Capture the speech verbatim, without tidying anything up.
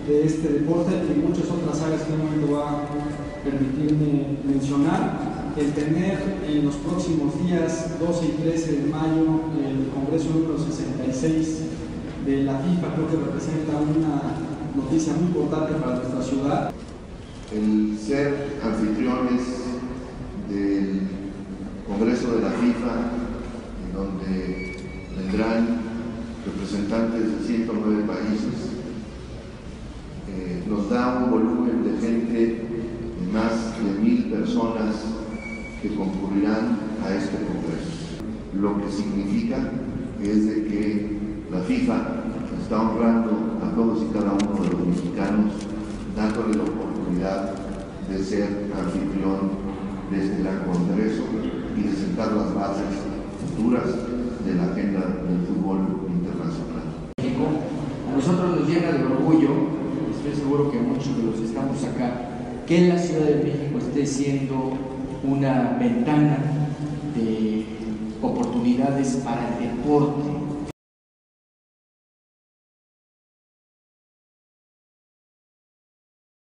de este deporte y muchas otras áreas que en un momento va a permitirme mencionar. El tener en los próximos días doce y trece de mayo el Congreso número sesenta y seis de la FIFA creo que representa una noticia muy importante para nuestra ciudad. El ser anfitriones del Congreso de la FIFA, en donde vendrán representantes de ciento nueve países, eh, nos da un volumen de gente de más de mil personas que concurrirán a este Congreso. Lo que significa es de que la FIFA está honrando a todos y cada uno de los mexicanos, dándole la oportunidad de ser anfitrión de este gran Congreso y de sentar las bases futuras de la agenda del fútbol internacional. A nosotros nos llena de orgullo, estoy seguro que muchos de los que estamos acá, que la Ciudad de México esté siendo una ventana de oportunidades para el deporte